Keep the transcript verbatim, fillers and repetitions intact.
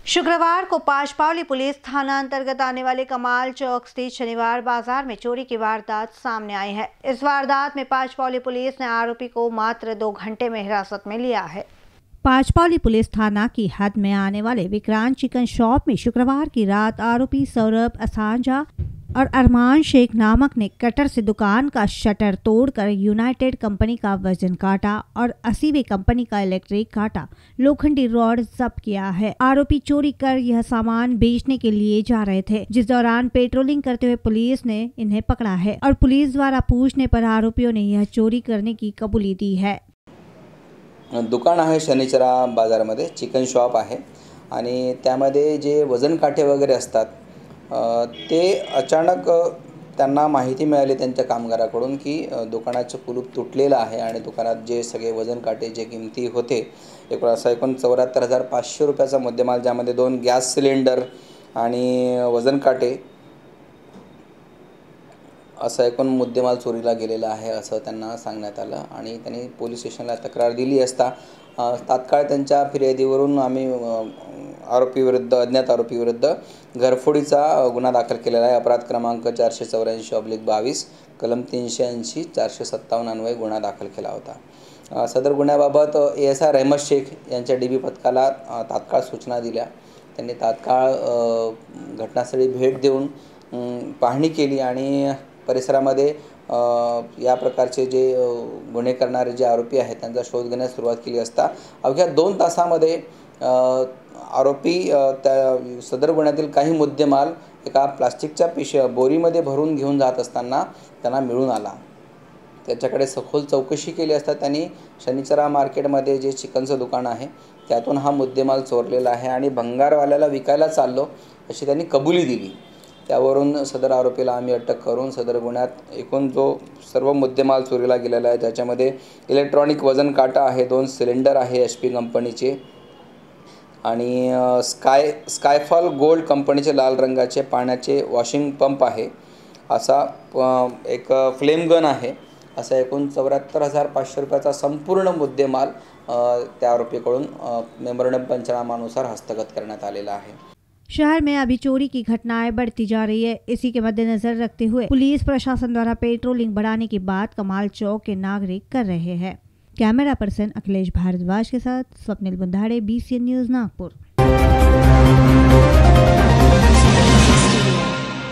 शुक्रवार को पाचपावली पुलिस थाना अंतर्गत आने वाले कमाल चौक स्थित शनिवार बाजार में चोरी की वारदात सामने आई है। इस वारदात में पाचपावली पुलिस ने आरोपी को मात्र दो घंटे में हिरासत में लिया है। पाचपावली पुलिस थाना की हद में आने वाले विक्रांत चिकन शॉप में शुक्रवार की रात आरोपी सौरभ असांजा और अरमान शेख नामक ने कटर से दुकान का शटर तोड़कर यूनाइटेड कंपनी का वजन काटा और अस्सीवें कंपनी का इलेक्ट्रिक काटा लोखंडी रॉड जब्त किया है। आरोपी चोरी कर यह सामान बेचने के लिए जा रहे थे, जिस दौरान पेट्रोलिंग करते हुए पुलिस ने इन्हें पकड़ा है और पुलिस द्वारा पूछने पर आरोपियों ने यह चोरी करने की कबूली दी है। दुकान आहे शनिचरा बाजारामध्ये, चिकन शॉप आहे आणि त्यामध्ये जे वजन काटे वगैरे असतात ते अचानक त्यांना माहिती मिळाली त्यांच्या कामगाराकडून की दुकानाचं कुलूप तुटलेलं आहे आणि दुकानात जे सगळे वजन काटे जे किमती होते एक असा एकूण चौऱ्याहत्तर हजार पाचशे रुपयाचा मुद्देमाल, ज्यामध्ये दोन गॅस सिलेंडर आणि वजन काटे असा एकूण मुद्देमाल चोरीला गेलेला आहे असं त्यांना सांगण्यात आलं आणि त्यांनी पोलीस स्टेशनला तक्रार दिली असता तात्काळ त्यांच्या फिर्यादीवरून आम्ही आरोपी विरुद्ध अज्ञात आरोपी विरुद्ध घरफोडीचा गुन्हा दाखल केलेला आहे। अपराध क्रमांक चारशे चौऱ्याऐंशी ऑब्लिक बावीस कलम तीनशे ऐंशी चारशे सत्तावन्न अन्वये गुन्हा दाखल केला होता। सदर गुन्ह्याबाबत ए एस आय रहमत शेख यांच्या डी बी पथकाला तात्काळ सूचना दिल्या। त्यांनी तात्काळ घटनास्थळी भेट देऊन पाहणी केली आणि परिसरामध्ये या प्रकारचे जे गुन्हे करणारे जे आरोपी आहेत त्यांचा शोध घेण्यास सुरुवात केली असता अवघ्या दोन तासामध्ये आरोपी त्या सदर गुन्ह्यातील काही मुद्देमाल एका प्लास्टिकच्या पिशव्या बोरीमध्ये भरून घेऊन जात असताना त्यांना मिळून आला। त्याच्याकडे सखोल चौकशी केली असता त्यांनी शनिचरा मार्केटमध्ये जे चिकनचं दुकान आहे त्यातून हा मुद्देमाल चोरलेला आहे आणि भंगारवाल्याला विकायला चाललो अशी त्यांनी कबुली दिली। त्यावरून सदर आरोपीला आम्ही अटक करून सदर गुन्ह्यात एकूण जो सर्व मुद्देमाल चोरीला गेलेला आहे त्याच्यामध्ये इलेक्ट्रॉनिक वजन काटा आहे, दोन सिलेंडर आहे एच पी कंपनीचे आणि स्काय स्कायफॉल गोल्ड कंपनीचे लाल रंगाचे पाण्याचे वॉशिंग पंप आहे, असा एक फ्लेम गन आहे, असा एकूण चौऱ्याहत्तर हजार पाचशे रुपयाचा संपूर्ण मुद्देमाल त्या आरोपीकडून मेमोरंडम पंचनामानुसार हस्तगत करण्यात आलेला है। शहर में अभी चोरी की घटनाएं बढ़ती जा रही है। इसी के मद्देनजर रखते हुए पुलिस प्रशासन द्वारा पेट्रोलिंग बढ़ाने की बात कमाल चौक के नागरिक कर रहे हैं। कैमरा पर्सन अखिलेश भारद्वाज के साथ Swapnil Bundhade, B C N news Nagpur.